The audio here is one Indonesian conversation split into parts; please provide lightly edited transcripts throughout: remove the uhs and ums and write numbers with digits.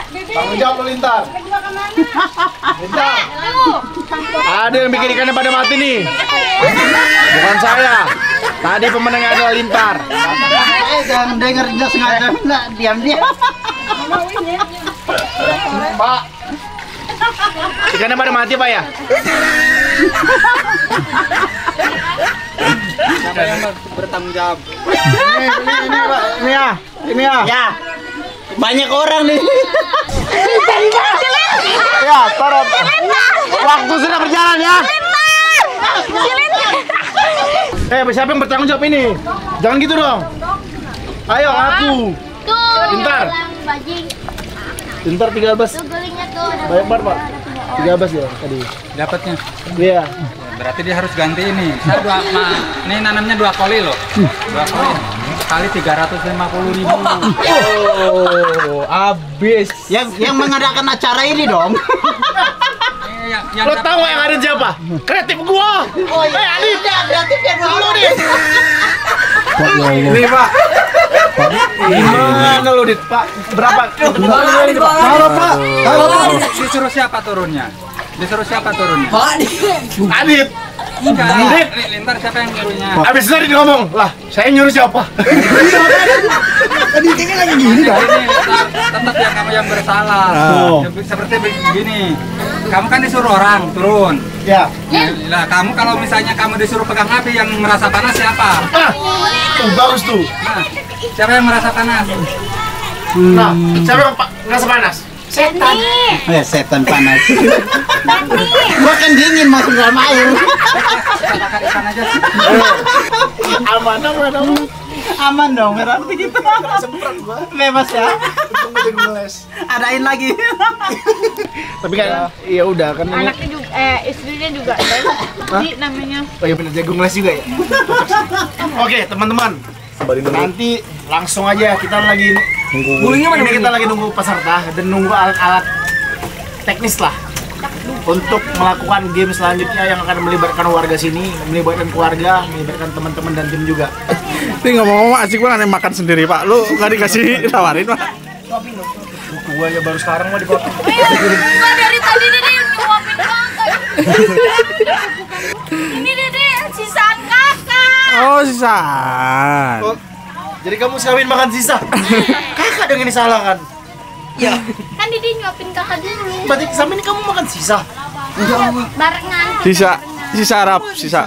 Tanggung jawab lo Lintar. Lintar. Ada yang bikin ikannya pada mati nih. Bukan saya. Tadi pemenangnya adalah Lintar. Jangan dengar nggak sengaja, nggak diam-diam. Pak, ikannya pada mati Pak ya? Siapa yang bertanggung jawab? Ini ya. Ya, banyak orang nih. Ya, taruh. Waktu sudah berjalan ya. Siapa yang bertanggung jawab ini? Jangan gitu dong. Ayo aku. Lintar. Lintar 13. Banyak banget Pak. 13 ya tadi. Dapatnya. Iya. Berarti dia harus ganti ini. Saya ini nanamnya 2 kali loh. 2 kali. Kali 350.000. Oh, habis. Yang mengadakan acara ini dong. Lo tahu yang ada siapa? Kreatif gua. Oh iya, Adit. kreatifnya Lu dulu. nih. Ini Pak. Gimana lo Dit? Pak, berapa? Halo Pak. Disuruh siapa turunnya? Adit. Enggak. Lintar siapa yang nyuruhnya? Abis itu Adit ngomong, lah saya nyuruh siapa? Adit ini lagi gini dong. Ini tetap yang kamu yang bersalah. Seperti begini. Kamu kan disuruh orang turun. Ya. Nah, kamu kalau misalnya kamu disuruh pegang api, yang merasa panas siapa? Bagus tuh. Nah, siapa yang merasa panas? Nah, siapa yang ngerasa panas? Setan. Ya, setan panas. Gua kan dingin masuk dalam air. Bakar ikan aja. Aman. Aman dong, berarti gitu. Semprot gua. Bebas ya. Ngeles. Adain lagi. Tapi kan ya udah kan ini. Anaknya juga, istrinya juga jadi namanya. Oh iya benar jagung les juga ya. Oke teman-teman, nanti langsung aja kita lagi nunggu. Ini kita lagi nunggu peserta dan nunggu alat-alat teknis lah untuk melakukan game selanjutnya yang akan melibatkan warga sini, melibatkan keluarga, melibatkan teman-teman dan tim juga. Ini ngomong-ngomong asik banget yang makan sendiri Pak. Lu nggak dikasih tawarin Pak? Gua aja baru sekarang mah dipotong. Enggak dari tadi Dede nyuapin kakak. Ini Dede sisaan kakak. Oh sisaan. Oh, jadi kamu sekalian makan sisa? Kakak dengan ini salah kan? Ya. Kan Dede nyuapin kakak dulu. Berarti sama ini kamu makan sisa? Barengan. Sisa Arab, sisa.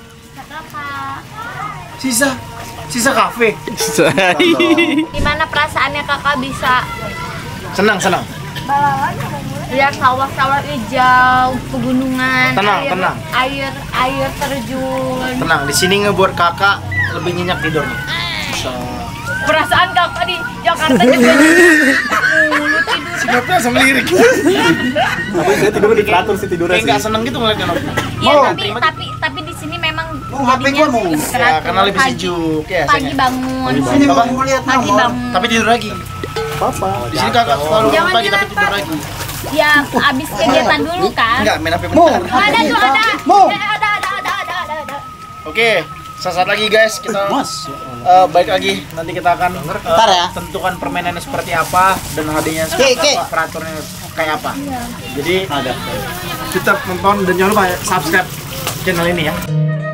Sisa kafe. Gimana perasaannya kakak bisa Senang. lihat sawah-sawah hijau, pegunungan, Tenang. air terjun. Tenang, di sini ngebuat kakak lebih nyenyak tidurnya. Perasaan kakak di Jakarta juga mulu tidur. Sikapnya sama lirik. Tapi saya tidur di teratur sih tidurnya Kayak nggak seneng gitu ngeliatnya. Iya, tapi di sini memang HP gua mau. Ya, karena lebih sejuk ya. Pagi bangun. Sini mau lihat Pagi nomor. bangun. Tapi tidur lagi. Papa. Di sini kakak selalu bangun pagi tapi tidur lagi. Ya abis kegiatan dulu kan. Enggak, main HP bentar. Ada tuh ada. Mau. Ada. Oke, sesaat lagi guys kita balik lagi. Nanti kita akan Ntar ya. tentukan permainannya seperti apa dan hadiahnya seperti apa, peraturannya kayak apa. Jadi tetap nonton dan jangan lupa subscribe channel ini ya.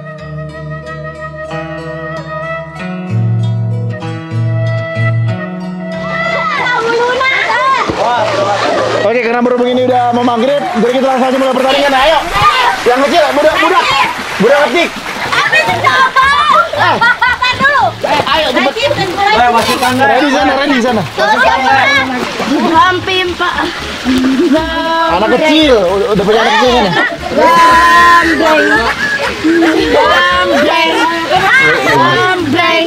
Oke, karena berhubung ini udah mau maghrib, jadi kita langsung aja mulai pertandingan. Ayo, yang kecil, budak kecil. Dulu. Ayo cepet. Masukkan Ready di sana. Hampir Pak. Anak kecil, udah punya anak kecil kan ya? Gambreng.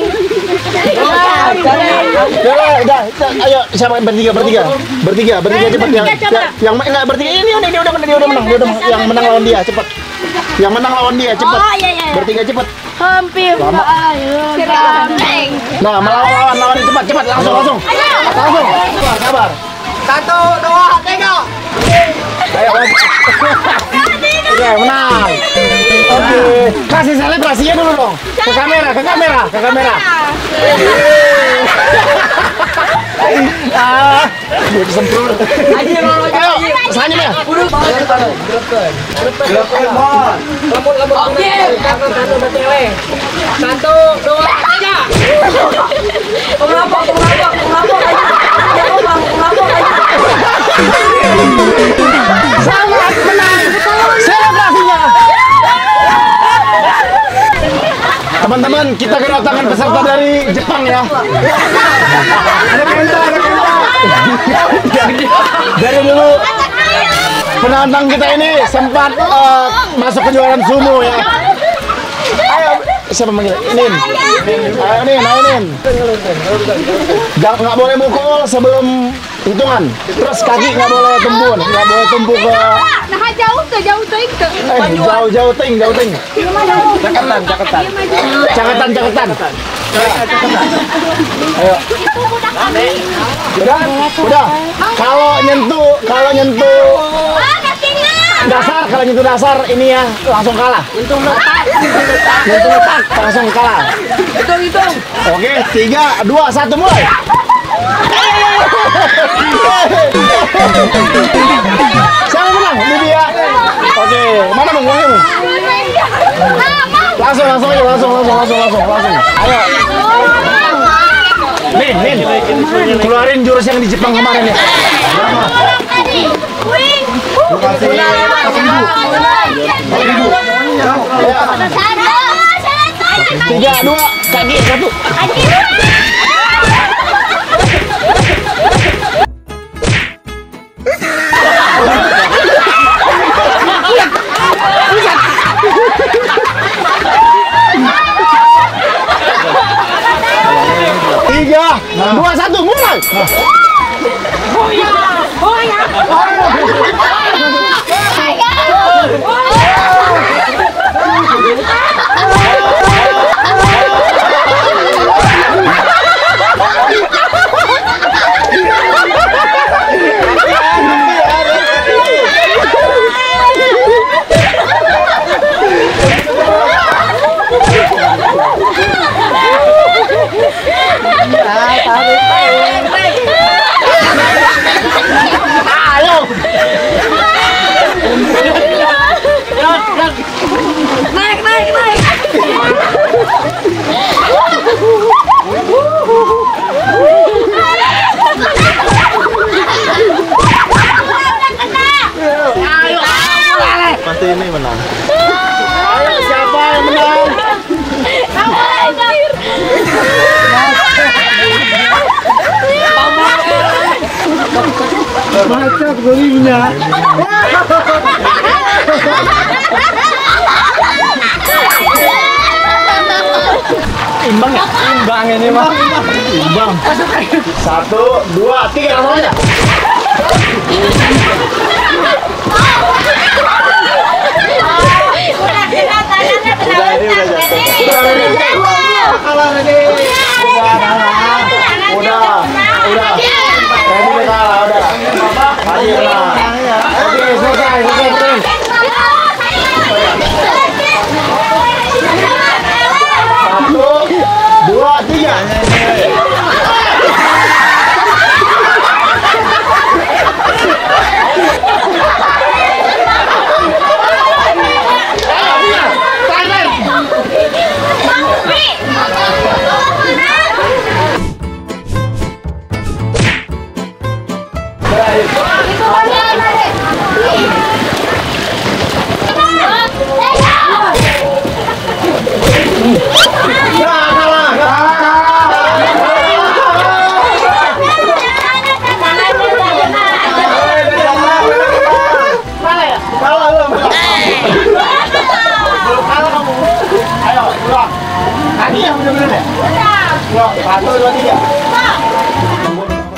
Udah, ayo siapa bertiga cepet yang enggak bertiga ini udah menang, yang menang lawan dia cepet. Oh iya. Bertiga cepet. Hampir Pak. Gambreng. Nah, melawan cepet langsung. Sabar. 1, 2, 3. Ayo. Oke, menang. Oke. Kasih selebrasinya dulu dong. Ke kamera. Gue kesemprot. Ayo, kesana ya. Oke. Satu, dua, tiga. Pengelapok. Sangat menang. Selebrasinya. Teman-teman, kita kedatangan peserta dari Jepang ya. Ada kenta. Dari dulu penantang kita ini sempat masuk kejuaraan sumo ya. Ayo, siapa manggil? Inin. Ayo Inin. Nggak boleh mukul sebelum hitungan. Terus kaki nggak boleh tumpuk ke. Nah, jauh tuh itu. Jauh ting. Cakatan. Ayo. Udah. Kalau nyentuh dasar, ini ya langsung kalah. Nyentuh letak langsung kalah. Hitung. Oke, 3, 2, 1 mulai. Siapa menang? Ini dia. Oke, mana Bang? Langsung. Ayo. Nin. Keluarin jurus yang di Jepang kemarin ya. Tiga, 2, kaki 1. Tiga, 2, 1, mulai. Pasti ini menang. Ayo, siapa yang menang? Macet gurihnya. Imbang ya? Imbang ini mah. Imbang. 1, 2, 3 langsung aja.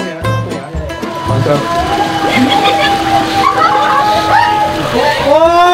Oh.